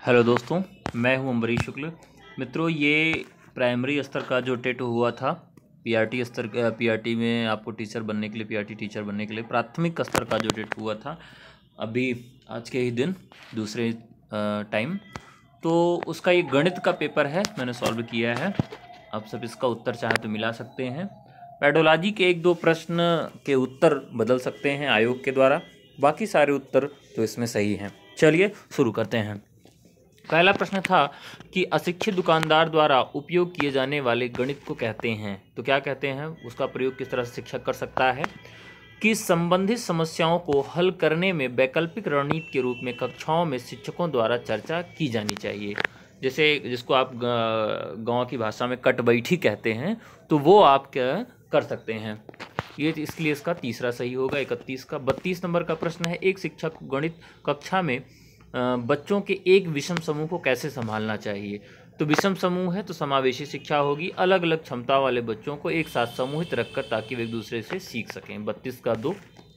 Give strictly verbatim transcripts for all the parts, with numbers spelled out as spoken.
Hello दोस्तों, मैं हूं अम्बरीश शुक्ल। मित्रों, ये प्राइमरी स्तर का जो टेट हुआ था, पीआरटी स्तर पीआरटी में आपको टीचर बनने के लिए पीआरटी टीचर बनने के लिए प्राथमिक स्तर का जो टेट हुआ था, अभी आज के ही दिन दूसरे टाइम, तो उसका ये गणित का पेपर है, मैंने सॉल्व किया है। आप सब इसका उत्तर चाहें तो मिला सकते हैं। पेडोलॉजी के एक दो प्रश्न के उत्तर बदल सकते हैं आयोग के द्वारा, बाकी सारे उत्तर तो इसमें सही हैं। चलिए शुरू करते हैं। पहला प्रश्न था कि अशिक्षित दुकानदार द्वारा उपयोग किए जाने वाले गणित को कहते हैं, तो क्या कहते हैं, उसका प्रयोग किस तरह से शिक्षक कर सकता है। कि संबंधित समस्याओं को हल करने में वैकल्पिक रणनीति के रूप में कक्षाओं में शिक्षकों द्वारा चर्चा की जानी चाहिए। जैसे जिसको आप गांव की भाषा में कट बैठी कहते हैं, तो वो आप क्या कर सकते हैं। ये इसलिए इसका तीसरा सही होगा। इकतीस का बत्तीस नंबर का प्रश्न है, एक शिक्षक गणित कक्षा में बच्चों के एक विषम समूह को कैसे संभालना चाहिए। तो विषम समूह है तो समावेशी शिक्षा होगी, अलग अलग क्षमता वाले बच्चों को एक साथ समूहित रखकर ताकि वे एक दूसरे से सीख सकें। बत्तीस का दो।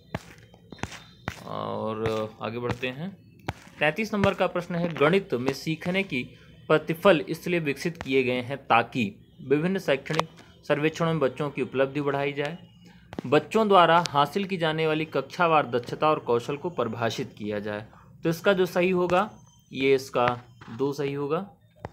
और आगे बढ़ते हैं। तैंतीस नंबर का प्रश्न है, गणित में सीखने की प्रतिफल इसलिए विकसित किए गए हैं ताकि विभिन्न शैक्षणिक सर्वेक्षणों में बच्चों की उपलब्धि बढ़ाई जाए, बच्चों द्वारा हासिल की जाने वाली कक्षावार दक्षता और कौशल को परिभाषित किया जाए। तो इसका जो सही होगा ये इसका दो सही होगा।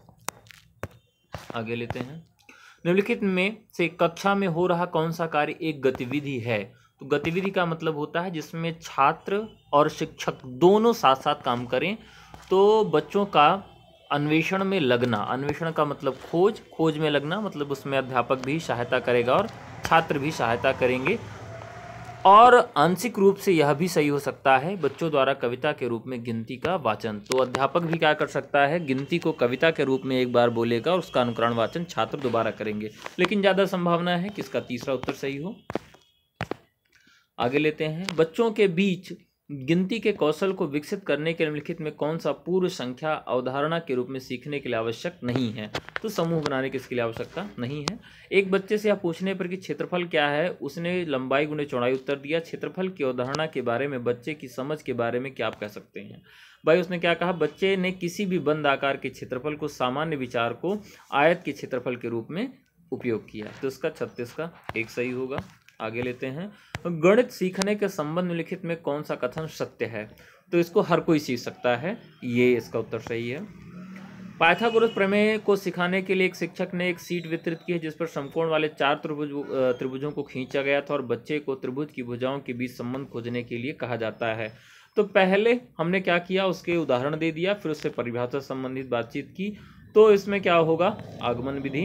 आगे लेते हैं। निम्नलिखित में से कक्षा में हो रहा कौन सा कार्य एक गतिविधि है। तो गतिविधि का मतलब होता है जिसमें छात्र और शिक्षक दोनों साथ साथ काम करें। तो बच्चों का अन्वेषण में लगना, अन्वेषण का मतलब खोज, खोज में लगना मतलब उसमें अध्यापक भी सहायता करेगा और छात्र भी सहायता करेंगे। और आंशिक रूप से यह भी सही हो सकता है, बच्चों द्वारा कविता के रूप में गिनती का वाचन। तो अध्यापक भी क्या कर सकता है, गिनती को कविता के रूप में एक बार बोलेगा और उसका अनुकरण वाचन छात्र दोबारा करेंगे। लेकिन ज़्यादा संभावना है कि इसका तीसरा उत्तर सही हो। आगे लेते हैं। बच्चों के बीच गिनती के कौशल को विकसित करने के निम्नलिखित में कौन सा पूर्व संख्या अवधारणा के रूप में सीखने के लिए आवश्यक नहीं है। तो समूह बनाने की इसके लिए आवश्यकता नहीं है। एक बच्चे से यह पूछने पर कि क्षेत्रफल क्या है, उसने लंबाई गुणे चौड़ाई उत्तर दिया। क्षेत्रफल की अवधारणा के बारे में बच्चे की समझ के बारे में क्या आप कह सकते हैं। भाई उसने क्या कहा, बच्चे ने किसी भी बंद आकार के क्षेत्रफल को सामान्य विचार को आयत के क्षेत्रफल के रूप में उपयोग किया। तो इसका छत्तीस का एक सही होगा। आगे लेते हैं। गणित सीखने के संबंध में लिखित में कौन सा कथन सत्य है। तो इसको हर कोई सीख सकता है, ये इसका उत्तर सही है। पाइथागोरस प्रमेय को सिखाने के लिए एक शिक्षक ने एक शीट वितरित की है जिस पर समकोण वाले चार त्रिभुज त्रिभुजों को खींचा गया था और बच्चे को त्रिभुज की भुजाओं के बीच संबंध खोजने के लिए कहा जाता है। तो पहले हमने क्या किया, उसके उदाहरण दे दिया, फिर उससे परिभाषा संबंधित बातचीत की। तो इसमें क्या होगा, आगमन विधि।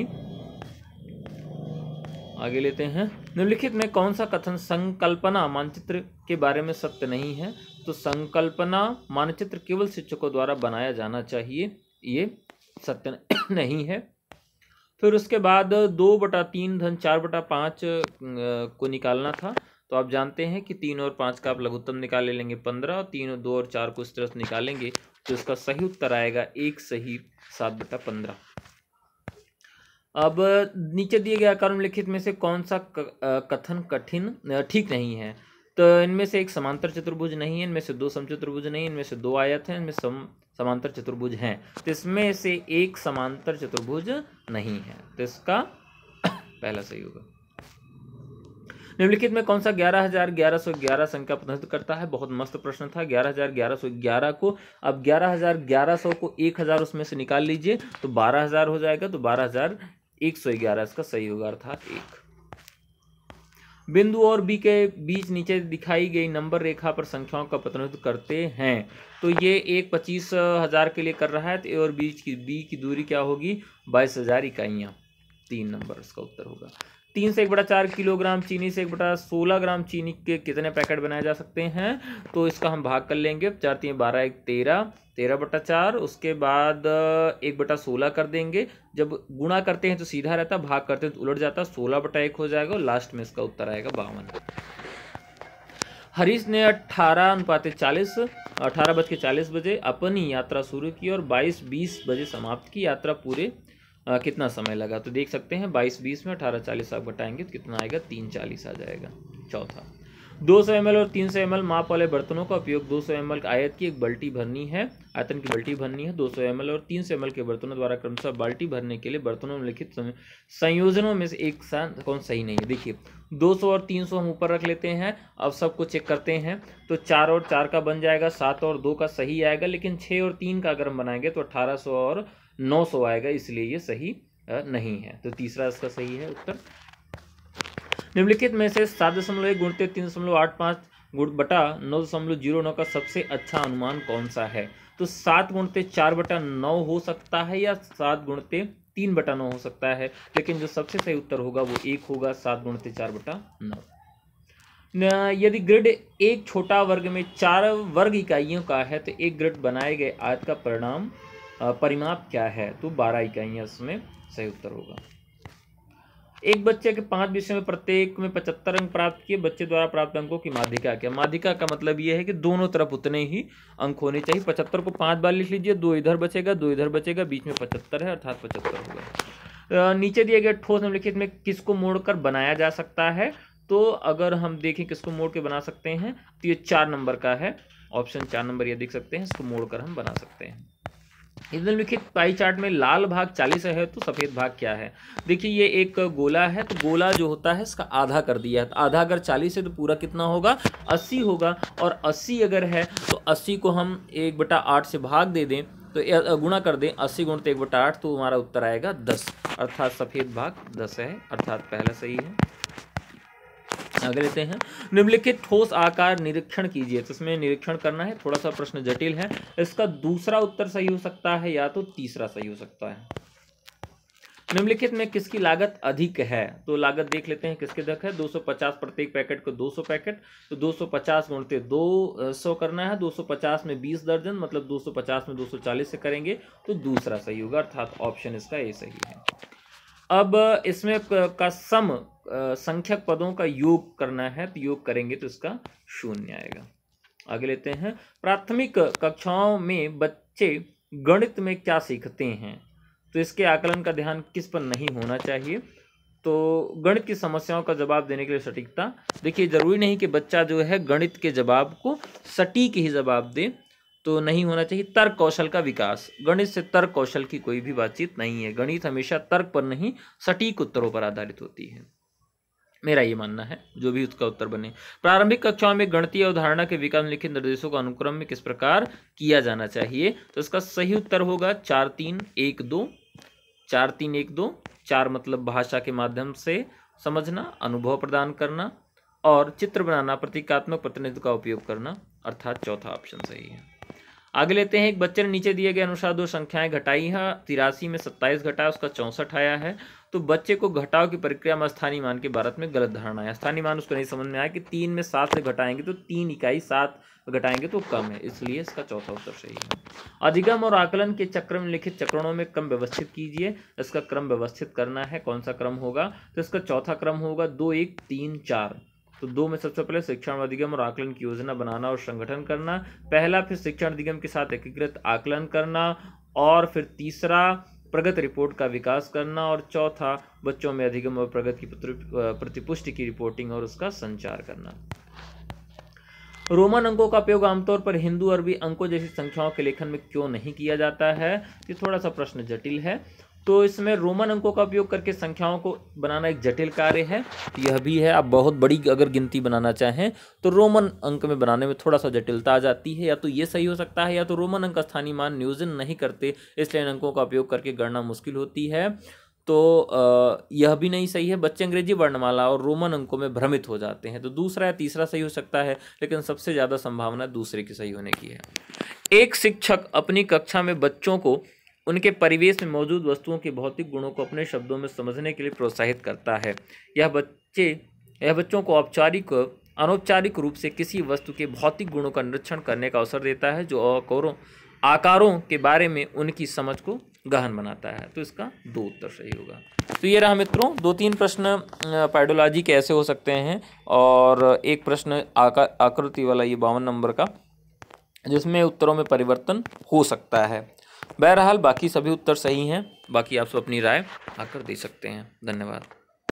आगे लेते हैं। निम्नलिखित में कौन सा कथन संकल्पना मानचित्र के बारे में सत्य नहीं है। तो संकल्पना मानचित्र केवल शिक्षकों द्वारा बनाया जाना चाहिए, ये सत्य नहीं है। फिर उसके बाद दो बटा तीन धन चार बटा पाँच को निकालना था। तो आप जानते हैं कि तीन और पाँच का आप लघुत्तम निकाल ले लेंगे पंद्रह, तीन और दो और चार को इस तरह से निकालेंगे तो इसका सही उत्तर आएगा एक सही सात बटा पंद्रह। अब नीचे दिए गए आकार लिखित में से कौन सा कथन कठिन ठीक नहीं है। तो इनमें से एक समांतर चतुर्भुज नहीं है, इनमें से दो समचतुर्भुज नहीं, इनमें से दो आयत हैं, इनमें सम समांतर चतुर्भुज हैं। तो इसमें से एक समांतर चतुर्भुज नहीं है, तो इसका पहला सही होगा। निम्नलिखित में कौन सा ग्यारह हजार ग्यारह सौ ग्यारह संख्या प्रतिनिधित्व करता है। बहुत मस्त प्रश्न था। ग्यारह हजार ग्यारह सौ ग्यारह को, अब ग्यारह हजार ग्यारह सौ को एक हजार उसमें से निकाल लीजिए तो बारह हजार हो जाएगा। तो बारह हजार एक सौ ग्यारह इसका सही होगा, अर्थात एक। बिंदु और बी के बीच नीचे दिखाई गई नंबर रेखा पर संख्याओं का प्रतिनिधित्व करते हैं। तो ये एक पच्चीस हजार के लिए कर रहा है, तो ए और बीच की बी की दूरी क्या होगी, बाईस हजार इकाइयाँ। तीन नंबर इसका उत्तर होगा। तीन से एक बटा चार किलोग्राम चीनी से एक बटा सोलह ग्राम चीनी के कितने पैकेट बनाए जा सकते हैं। तो इसका हम भाग कर लेंगे, चार तीन बारह, एक तेरह, तेरह बटा चार, उसके बाद एक बटा सोलह कर देंगे। जब गुणा करते हैं तो सीधा रहता, भाग करते हैं तो उलट जाता, सोलह बटा एक हो जाएगा और लास्ट में इसका उत्तर आएगा बावन। हरीश ने अट्ठारह अनुपात चालीस अठारह बज के चालीस बजे अपनी यात्रा शुरू की और बाईस बीस बजे समाप्त की। यात्रा पूरे आ, कितना समय लगा। तो देख सकते हैं बाईस बीस में अठारह चालीस आप घटाएंगे तो कितना आएगा, तीन चालीस आ जाएगा। चौथा, दो सौ एम एल और तीन सौ एम एल माप वाले बर्तनों का उपयोग दो सौ एम एल आयत की एक बाल्टी भरनी है आयतन की बाल्टी भरनी है दो सौ एम एल और तीन सौ एम एल के बर्तनों द्वारा क्रमशः बाल्टी भरने के लिए बर्तनों में लिखित संयोजनों में से एक साथ कौन सही नहीं है। देखिए दो सौ और तीन सौ हम ऊपर रख लेते हैं, अब सबको चेक करते हैं तो चार और चार का बन जाएगा, सात और दो का सही आएगा, लेकिन छः और तीन का अगर हम बनाएंगे तो अठारह सौ और नौ सौ आएगा, इसलिए ये सही नहीं है। तो तीसरा इसका सही है उत्तर। निम्नलिखित में से सात दशमलव एक गुणित तीन दशमलव आठ पाँच गुण बटा नौ दशमलव जीरो नौ का सबसे अच्छा अनुमान कौन सा है। तो सात गुणित चार बटा नौ हो सकता है या सात गुणित तीन बटा नौ हो सकता है, लेकिन जो सबसे सही उत्तर होगा वो एक होगा, सात गुणित चार बटा नौ। यदि ग्रिड एक छोटा वर्ग में चार वर्ग इकाइयों का है तो एक ग्रिड बनाए गए आयत का परिणाम परिमाप क्या है। तो बारह इकाइयां इसमें सही उत्तर होगा। एक बच्चे के पांच विषयों में प्रत्येक में पचहत्तर अंक प्राप्त किए, बच्चे द्वारा प्राप्त अंकों की माध्यिका क्या। माध्यिका का मतलब यह है कि दोनों तरफ उतने ही अंक होने चाहिए। पचहत्तर को पांच बार लिख लीजिए, दो इधर बचेगा दो इधर बचेगा, बीच में पचहत्तर है अर्थात पचहत्तर होगा। नीचे दिए गए ठोस निम्नलिखित में किसको मोड़कर बनाया जा सकता है। तो अगर हम देखें किसको मोड़ के बना सकते हैं तो ये चार नंबर का है, ऑप्शन चार नंबर ये देख सकते हैं, इसको मोड़कर हम बना सकते हैं। निम्नलिखित पाई चार्ट में लाल भाग चालीस है तो सफेद भाग क्या है। देखिए ये एक गोला है, तो गोला जो होता है इसका आधा कर दिया है, तो आधा अगर चालीस है तो पूरा कितना होगा अस्सी होगा, और अस्सी अगर है तो अस्सी को हम एक बटा आठ से भाग दे दें तो गुणा कर दें, अस्सी गुणित एक बटा आठ तो हमारा उत्तर आएगा दस, अर्थात सफेद भाग दस है, अर्थात पहला सही है। आगे लेते हैं। निम्नलिखित ठोस आकार निरीक्षण कीजिए, तो इसमें निरीक्षण करना है, थोड़ा सा प्रश्न जटिल है। इसका दूसरा उत्तर सही हो सकता है या तो तीसरा सही हो सकता है। निम्नलिखित में किसकी लागत अधिक है। तो लागत देख लेते हैं किसके अधिक है। दो सौ पचास प्रत्येक पैकेट को दो सौ पैकेट, तो दो सौ पचास गुणित दो सौ करना है, दो सौ पचास में बीस दर्जन मतलब दो सौ पचास में दो सौ चालीस से करेंगे तो दूसरा सही होगा, अर्थात ऑप्शन इसका ए सही है। अब इसमें का सम संख्यक पदों का योग करना है, तो योग करेंगे तो इसका शून्य आएगा। आगे लेते हैं। प्राथमिक कक्षाओं में बच्चे गणित में क्या सीखते हैं, तो इसके आकलन का ध्यान किस पर नहीं होना चाहिए। तो गणित की समस्याओं का जवाब देने के लिए सटीकता। देखिए जरूरी नहीं कि बच्चा जो है गणित के जवाब को सटीक ही जवाब दे, तो नहीं होना चाहिए। तर्क कौशल का विकास, गणित से तर्क कौशल की कोई भी बातचीत नहीं है, गणित हमेशा तर्क पर नहीं सटीक उत्तरों पर आधारित होती है, मेरा ये मानना है, जो भी उसका उत्तर बने। प्रारंभिक कक्षाओं में गणितीय अवधारणा के विकास में लिखित निर्देशों का अनुक्रम में किस प्रकार किया जाना चाहिए। तो इसका सही उत्तर होगा चार तीन एक दो, चार तीन एक दो। चार मतलब भाषा के माध्यम से समझना, अनुभव प्रदान करना और चित्र बनाना, प्रतीकात्मक प्रतिनिधित्व का उपयोग करना, अर्थात चौथा ऑप्शन सही है। आगे लेते हैं। एक बच्चे ने नीचे दिए गए अनुसार दो संख्याएं घटाई है, तिरासी में सत्ताईस घटाया उसका चौंसठ आया है। तो बच्चे को घटाव की प्रक्रिया में स्थानीय मान के बारे में गलत धारणा है। स्थानीय मान उसको नहीं समझ में आया कि तीन में सात से घटाएंगे तो तीन इकाई, सात घटाएंगे तो कम है, इसलिए इसका चौथा उत्तर सही है। अधिगम और आकलन के चक्र में लिखित चक्रणों में क्रम व्यवस्थित कीजिए, इसका क्रम व्यवस्थित करना है, कौन सा क्रम होगा। तो इसका चौथा क्रम होगा दो एक तीन चार। तो दो में सबसे पहले शिक्षण अधिगम और आकलन की योजना बनाना और संगठन करना, पहला फिर शिक्षण अधिगम के साथ एकीकृत आकलन करना, और फिर तीसरा प्रगति रिपोर्ट का विकास करना, और चौथा बच्चों में अधिगम और प्रगति की प्रतिपुष्टि की रिपोर्टिंग और उसका संचार करना। रोमन अंकों का उपयोग आमतौर पर हिंदू अरबी अंकों जैसी संख्याओं के लेखन में क्यों नहीं किया जाता है। ये थोड़ा सा प्रश्न जटिल है, तो इसमें रोमन अंकों का उपयोग करके संख्याओं को बनाना एक जटिल कार्य है। यह भी है, आप बहुत बड़ी अगर गिनती बनाना चाहें तो रोमन अंक में बनाने में थोड़ा सा जटिलता आ जाती है। या तो ये सही हो सकता है या तो रोमन अंक स्थानीय मान नियोजन नहीं करते, इसलिए इन अंकों का उपयोग करके गणना मुश्किल होती है। तो यह भी नहीं सही है, बच्चे अंग्रेजी वर्णमाला और रोमन अंकों में भ्रमित हो जाते हैं। तो दूसरा या तीसरा सही हो सकता है, लेकिन सबसे ज़्यादा संभावना दूसरे की सही होने की है। एक शिक्षक अपनी कक्षा में बच्चों को उनके परिवेश में मौजूद वस्तुओं के भौतिक गुणों को अपने शब्दों में समझने के लिए प्रोत्साहित करता है। यह बच्चे यह बच्चों को औपचारिक अनौपचारिक रूप से किसी वस्तु के भौतिक गुणों का निरीक्षण करने का अवसर देता है, जो आकारों आकारों के बारे में उनकी समझ को गहन बनाता है। तो इसका दो उत्तर सही होगा। तो ये रहा मित्रों, दो तीन प्रश्न पैडोलॉजी के ऐसे हो सकते हैं, और एक प्रश्न आकार आकृति वाला ये बावन नंबर का, जिसमें उत्तरों में परिवर्तन हो सकता है। बहरहाल बाकी सभी उत्तर सही हैं, बाकी आप सब अपनी राय आकर दे सकते हैं। धन्यवाद।